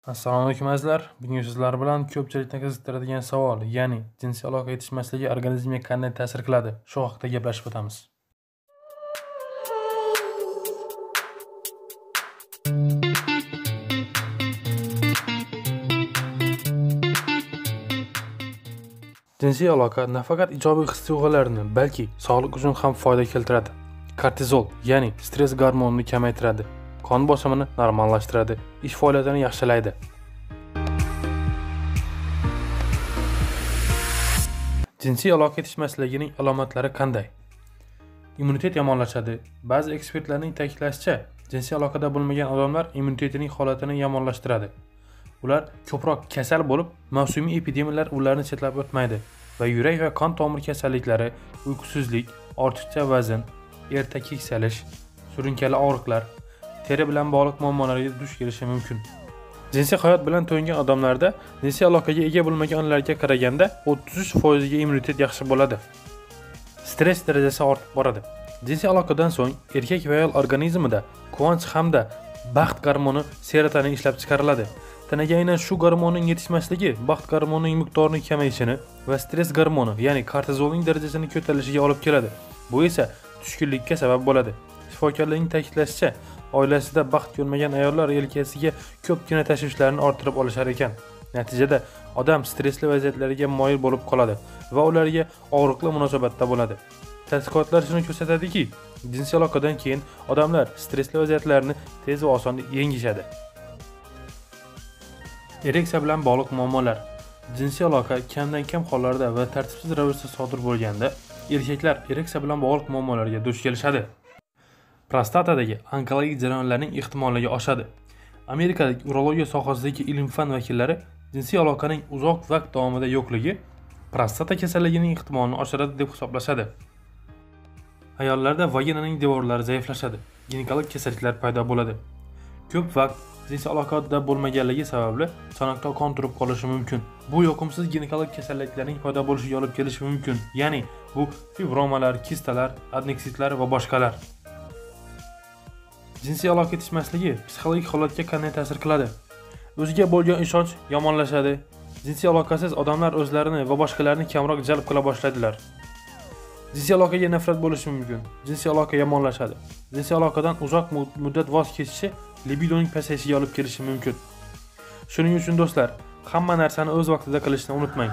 Assalomu alaykum azizlar. Bugun sizlar bilan ko'pchilikni qiziqtiradigan savol, ya'ni jinsiy aloqa yetishmasligi organizmga qanday ta'sir qiladi? Shu haqida gaplashib o'tamiz. Jinsiy aloqa nafaqat ijobiy his-tuyg'ularni, balki sog'liq uchun ham foyda keltiradi. Kortizol, ya'ni stress gormonini kamaytiradi. Qon bosimini normallashtiradi, ish faoliyatini yaxshilaydi. Jinsiy aloqa yetishmasligining alomatlari qanday? Immunitet yomonlashadi. Ba'zi ekspertlarning ta'kidlashicha, jinsiy aloqada bo'lmagan odamlar immunitetining holatini yomonlashtiradi. Ular ko'proq kasal bo'lib, mavsumiy epidemiyalar ularni chetlab o'tmaydi va yurak va qon tomir kasalliklari, uyqusizlik, ortiqcha vazn, erta keksalish, surunkali og'riqlar, teri bilan bog'liq muammolarga duch kelishi mumkin. Jinsiy hayot bilan to'yingan odamlarda jinsiy aloqaga ega bo'lmaganlarga qaraganda 33% ga immunitet yaxshi bo'ladi. Stress darajasi ortib boradi. Jinsiy aloqadan so'ng erkak va ayol organizmida quvonch hamda baxt gormoni serotonin ishlab chiqariladi. Tanaga aynan shu gormonning yetishmasligi baxt gormonining miqdorining kamayishini va stress gormoni, ya'ni kortizolning darajasini ko'tarilishiga olib keladi. Bu esa tushkunlikka sabab bo'ladi. Shifokorlarning ta'kidlashicha, oilasida baxt ko'rmagan ayollar yelkasiga ko'pgina tashvishlarni orttirib olishar ekan. Natijada odam stressli vaziyatlarga moyil bo'lib qoladi va ularga og'riqli munosabatda bo'ladi. Tadqiqotlar shuni ko'rsatadiki, jinsiy aloqadan keyin odamlar stressli vaziyatlarni tez va oson yengishadi. Ereksiya bilan bog'liq muammolar. Jinsiy aloqa kamdan kam hollarda va tartibsiz ravishda sodir bo'lganda, erkaklar ereksiya bilan bog'liq muammolarga duch kelishadi. Prostatadagi onkologik jarayonlarning ehtimolligi oshadi. Amerikalik urologiya sohasidagi ilm-fan vakillari jinsiy aloqaning uzoq vaqt davomida yo'qligi prostata kasalligining ehtimolini oshiradi deb hisoblashadi. Ayollarda vaginaning devorlari zaiflashadi, ginekologik kasalliklar paydo bo'ladi. Ko'p vaqt jinsiy aloqada bo'lmaganligi sababli chanoqda qon turib qolishi mumkin. Bu yoqimsiz ginekologik kasalliklarning paydo bo'lishiga olib kelishi mumkin. Ya'ni bu fibromalar, kistalar, adneksitlar va boshqalar. Jinsiy aloqa yetishmasligi psixologik holatga qanday ta'sir qiladi? O'ziga bo'lgan ishonch yomonlashadi. Jinsiy aloqasiz odamlar o'zlarini va boshqalarni kamroq jalb qila boshlaydilar. Jinsiy aloqaga nafrat bo'lishi mumkin. Jinsiy aloqa yomonlashadi. Jinsiy aloqadan uzoq muddat voz kechishi libidoning pasayishiga olib kelishi mumkin. Shuning uchun do'stlar, hamma narsani o'z vaqtida qilishni unutmang.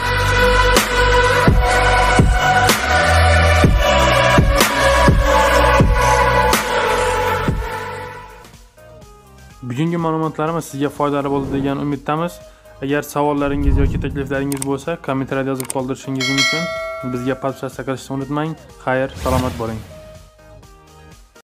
Bugungi ma'lumotlarimiz sizga foydali bo'ldi degan umiddamiz. Agar savollaringiz yoki takliflaringiz bo'lsa, kommentariyada yozib qoldirishingiz mumkin. Bizga podpis qilishni unutmang. Xayr, salomat bo'ling.